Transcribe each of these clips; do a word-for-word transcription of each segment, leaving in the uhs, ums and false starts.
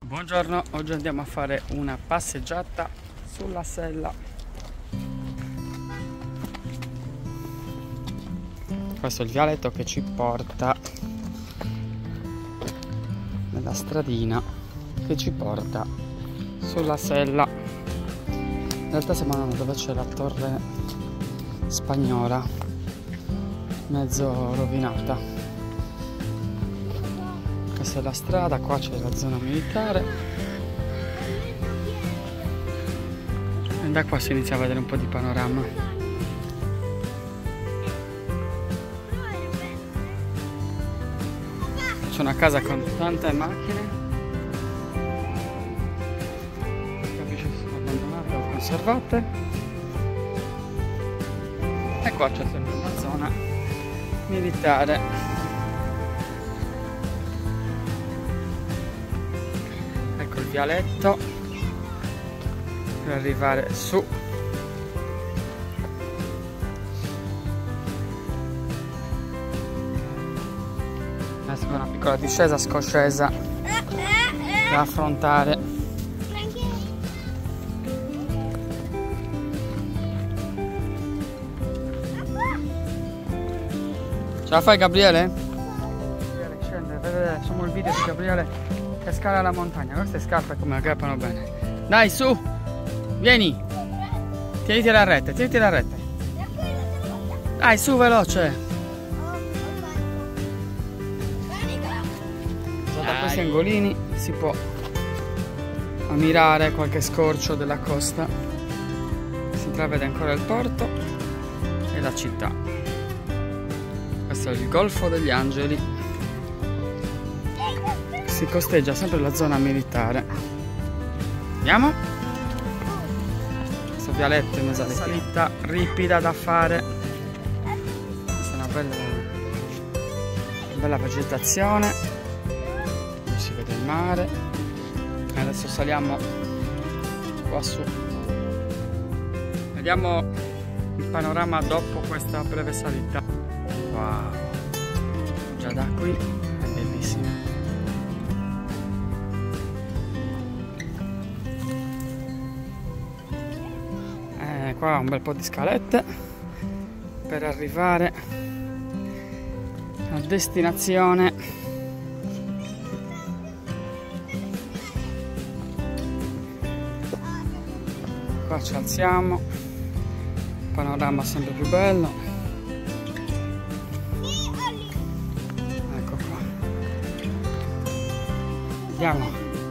Buongiorno, oggi andiamo a fare una passeggiata sulla sella. Questo è il vialetto che ci porta nella stradina che ci porta sulla sella. In realtà siamo andati dove c'è la torre spagnola, mezzo rovinata. Questa è la strada, qua c'è la zona militare e da qua si inizia a vedere un po' di panorama. C'è una casa con tante macchine, capisci se sono abbandonate o conservate, e qua c'è sempre una zona militare. Ecco il vialetto per arrivare su. Adesso è una piccola discesa scoscesa da affrontare. Ce la fai, Gabriele? Gabriele scende, vedete, facciamo il video di Gabriele che scala la montagna. Queste scarpe come aggrappano bene. Dai, su! Vieni! Tieniti la rete, tieniti la rete. Dai, su, veloce! Da questi angolini si può ammirare qualche scorcio della costa. Si intravede ancora il porto e la città. Questo è il Golfo degli Angeli. Si costeggia sempre la zona militare. Andiamo? Questo vialetto in mezzo alla salita ripida da fare. Questa è una bella, una bella vegetazione. Qui si vede il mare. E adesso saliamo qua su. Vediamo il panorama dopo questa breve salita. Wow! Già da qui è bellissimo. Qua un bel po' di scalette per arrivare a destinazione. Qua ci alziamo, panorama sempre più bello. Ecco qua, andiamo.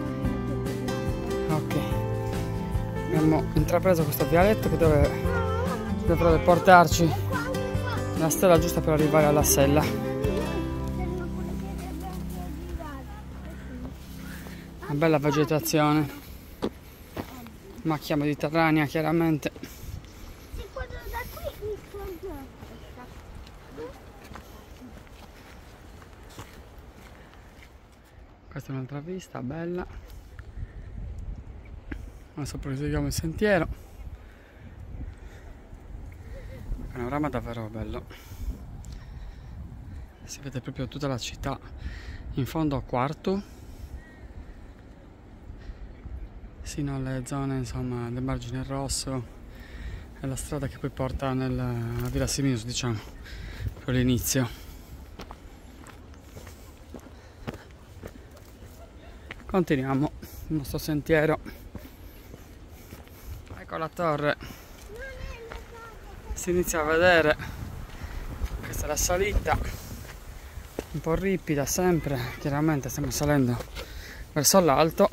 Ok, abbiamo intrapreso questo vialetto che deve, dovrebbe portarci la stella giusta per arrivare alla sella. Una bella vegetazione, macchia mediterranea chiaramente. Questa è un'altra vista bella. Adesso proseguiamo il sentiero. Il panorama è davvero bello. Si vede proprio tutta la città. In fondo a Quartu, sino alle zone, insomma, del margine rosso e la strada che poi porta nella Villa Simius, diciamo, per l'inizio. Continuiamo il nostro sentiero. Ecco la torre, si inizia a vedere. Questa è la salita, un po' ripida sempre, chiaramente stiamo salendo verso l'alto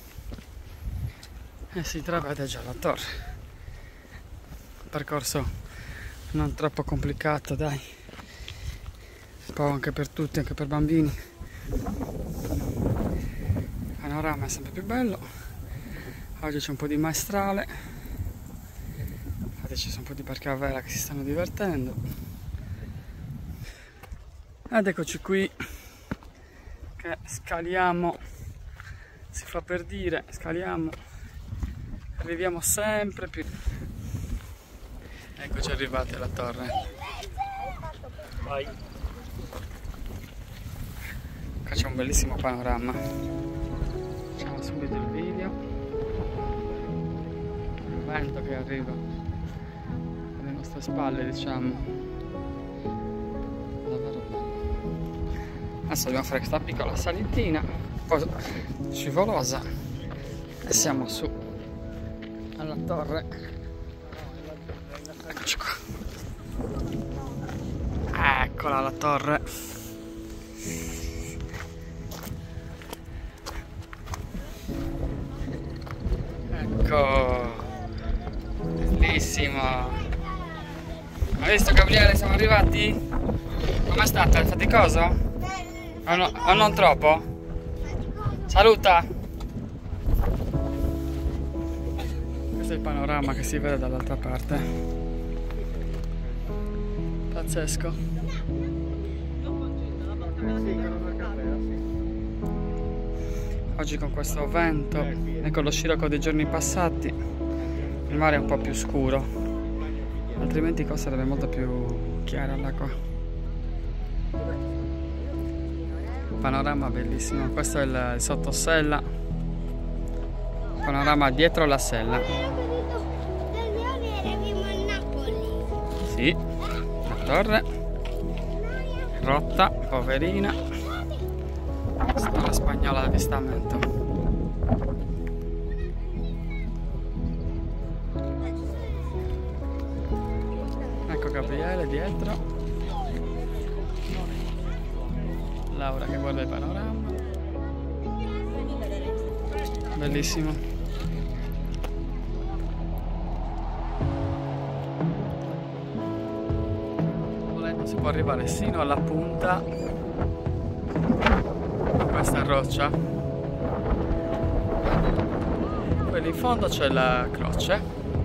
e si intravede già la torre. Percorso non troppo complicato, dai, un po' anche per tutti, anche per bambini. Il panorama è sempre più bello. Oggi c'è un po' di maestrale. Ci sono un po' di barche a vela che si stanno divertendo. Ed eccoci qui che scaliamo, si fa per dire, scaliamo, arriviamo sempre più. Eccoci arrivati alla torre. Vai. Qua c'è un bellissimo panorama. Facciamo subito il video. Il vento che arriva alle nostre spalle, diciamo. Davvero bello. Adesso dobbiamo fare questa piccola salitina, poi scivolosa, e siamo su alla torre. Eccoci qua. Eccola la torre. Ecco, bellissimo. Hai visto, Gabriele? Siamo arrivati? Com'è stata? È faticoso? O, no, o non troppo? Saluta! Questo è il panorama che si vede dall'altra parte. Pazzesco. Oggi con questo vento e con lo scirocco dei giorni passati il mare è un po' più scuro, altrimenti qua sarebbe molto più chiara l'acqua. Panorama bellissimo, questo è il sottosella, panorama dietro la sella. Sì, la torre, rotta, poverina. Storia spagnola d'avvistamento. Ecco Gabriele dietro, Laura che guarda il panorama. Bellissimo. Volendo si può arrivare sino alla punta questa roccia. Poi lì in fondo c'è la croce,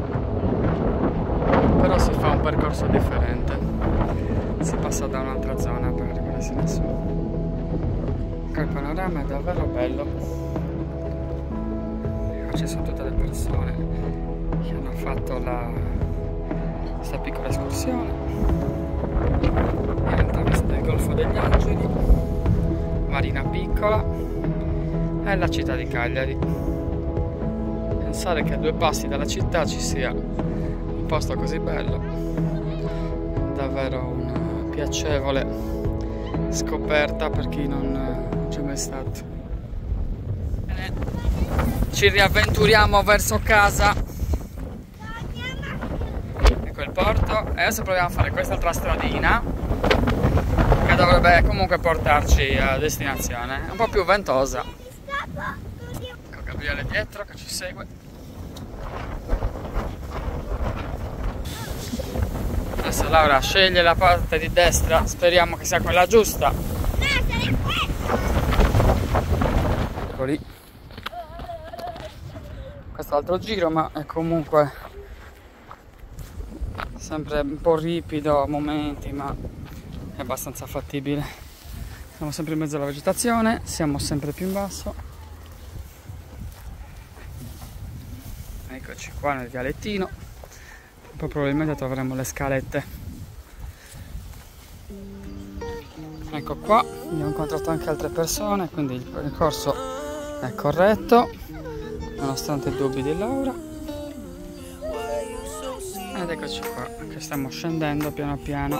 però si fa un percorso differente, si passa da un'altra zona per arrivare sino su. Il panorama è davvero bello. Ci sono tutte le persone che hanno fatto la questa piccola escursione in alta vista del Golfo degli Angeli, marina piccola, è la città di Cagliari. Pensare che a due passi dalla città ci sia un posto così bello, davvero una piacevole scoperta per chi non c'è mai stato. Bene. Ci riavventuriamo verso casa. Ecco il porto e adesso proviamo a fare quest'altra stradina che dovrebbe comunque portarci a destinazione. È un po' più ventosa. Ecco Gabriele dietro che ci segue. Adesso Laura sceglie la parte di destra, speriamo che sia quella giusta. Ecco lì. Questo è l'altro giro, ma è comunque sempre un po' ripido a momenti, ma è abbastanza fattibile. Siamo sempre in mezzo alla vegetazione, siamo sempre più in basso. Eccoci qua nel vialettino. Poi probabilmente troveremo le scalette. Ecco qua, abbiamo incontrato anche altre persone, quindi il percorso è corretto nonostante i dubbi di Laura. Ed eccoci qua che stiamo scendendo piano piano.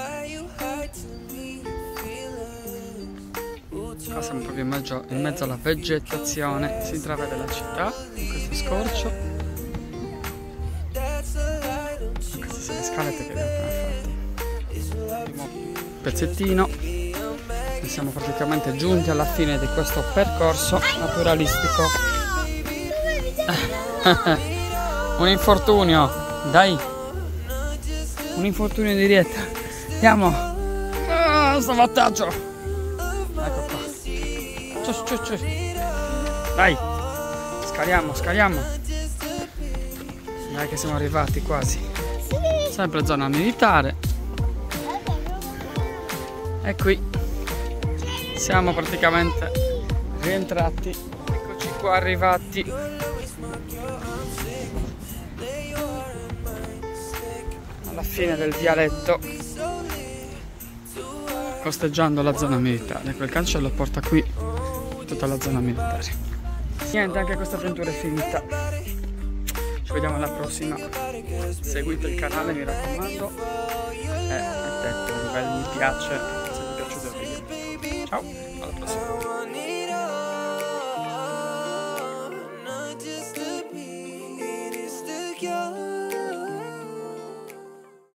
Qua siamo proprio in mezzo, in mezzo alla vegetazione, si intravede la città in questo scorcio. Queste sono le scalette che abbiamo appena fatto. Primo pezzettino e siamo praticamente giunti alla fine di questo percorso naturalistico. Un infortunio, dai, un infortunio di dieta. Andiamo. Ah, sto vantaggio. Ecco qua. Ciu, ciu, ciu. Dai, scaliamo, scaliamo. Dai che siamo arrivati quasi. Sempre zona militare. E qui siamo praticamente rientrati. Eccoci qua arrivati. Alla fine del vialetto, costeggiando la zona militare. Quel cancello porta qui tutta la zona militare. Niente, anche questa avventura è finita. Ci vediamo alla prossima. Seguite il canale, mi raccomando, e mettete un bel mi piace se vi è piaciuto il video. Ciao, alla prossima.